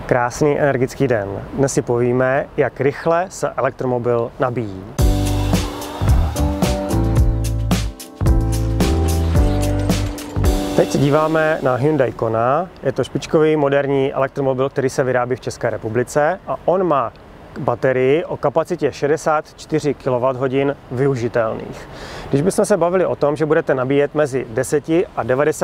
Krásný energický den. Dnes si povíme, jak rychle se elektromobil nabíjí. Teď se díváme na Hyundai Kona. Je to špičkový moderní elektromobil, který se vyrábí v České republice a on má baterii o kapacitě 64 kWh využitelných. Když bychom se bavili o tom, že budete nabíjet mezi 10 a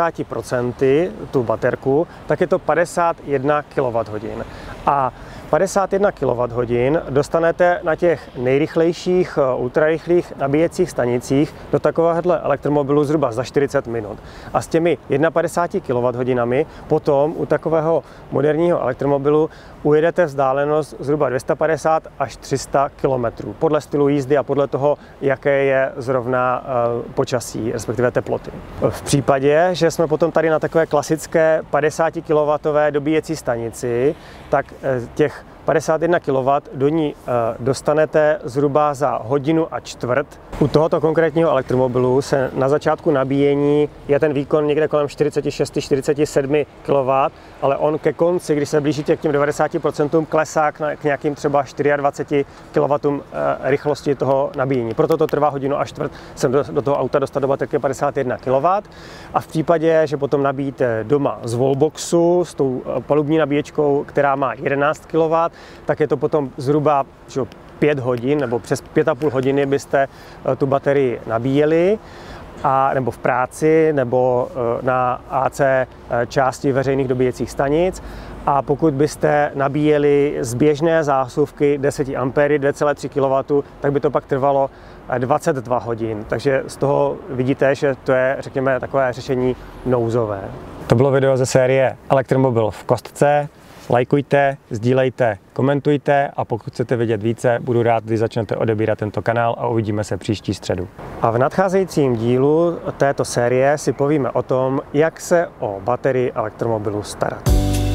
90% tu baterku, tak je to 51 kWh. A 51 kWh dostanete na těch nejrychlejších ultrarychlých nabíjecích stanicích do takovéhohle elektromobilu zhruba za 40 minut. A s těmi 51 kWh potom u takového moderního elektromobilu ujedete vzdálenost zhruba 250 až 300 km podle stylu jízdy a podle toho, jaké je zrovna počasí, respektive teploty. V případě, že jsme potom tady na takové klasické 50 kW dobíjecí stanici, tak těch 51 kW do ní dostanete zhruba za hodinu a čtvrt. U tohoto konkrétního elektromobilu se na začátku nabíjení je ten výkon někde kolem 46-47 kW, ale on ke konci, když se blížíte k těm 90%, klesá k nějakým třeba 24 kW rychlosti toho nabíjení. Proto to trvá hodinu a čtvrt sem do toho auta dostat do baterky 51 kW. A v případě, že potom nabíjíte doma z wallboxu s tou palubní nabíječkou, která má 11 kW, tak je to potom zhruba 5 hodin nebo přes 5,5 hodiny byste tu baterii nabíjeli, nebo v práci, nebo na AC části veřejných dobíjecích stanic. A pokud byste nabíjeli z běžné zásuvky 10 A 2,3 kW, tak by to pak trvalo 22 hodin. Takže z toho vidíte, že to je, řekněme, takové řešení nouzové. To bylo video ze série Elektromobil v kostce. Lajkujte, sdílejte, komentujte a pokud chcete vědět více, budu rád, když začnete odebírat tento kanál a uvidíme se příští středu. A v nadcházejícím dílu této série si povíme o tom, jak se o baterii elektromobilu starat.